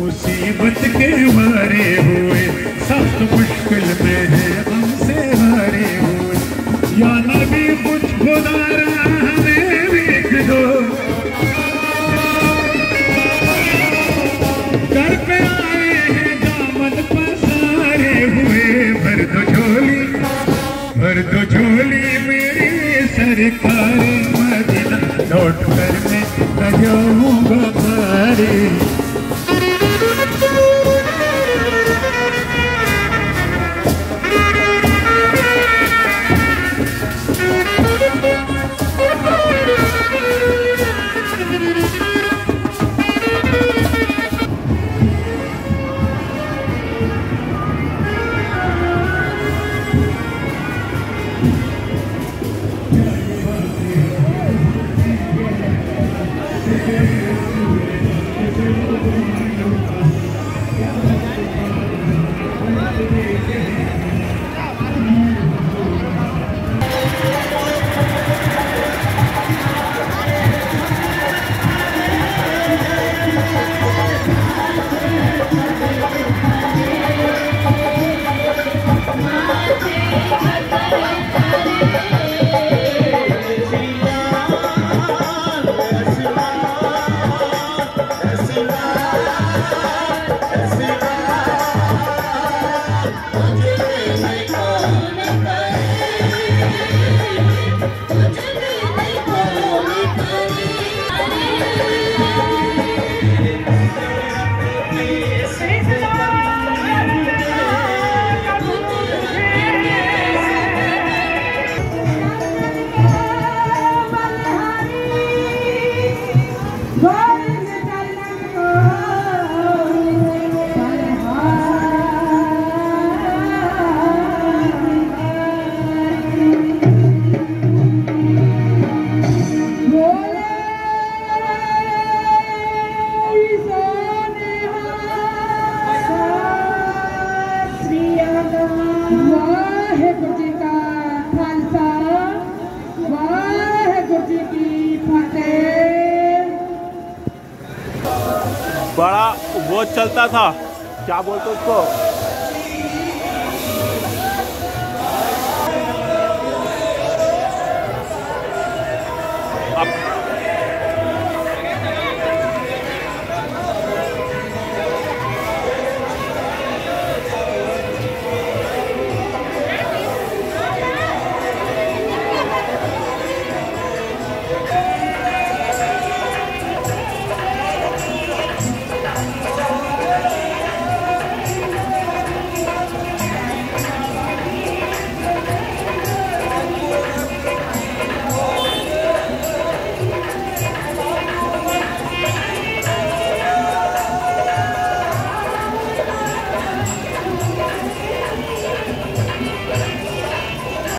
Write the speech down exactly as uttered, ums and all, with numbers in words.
मुसीबत के मारे हुए सख्त मुश्किल में है हमसे हारे हुए, या नबी कुछ खुदा हमें लिख दो, घर पे आए हैं दामन पसारे हुए, भर दो झोली भर दो झोली मेरी सरकार मदीना, लौट कर मैं न जाऊंगा तारे। बड़ा वो चलता था, क्या बोलते उसको,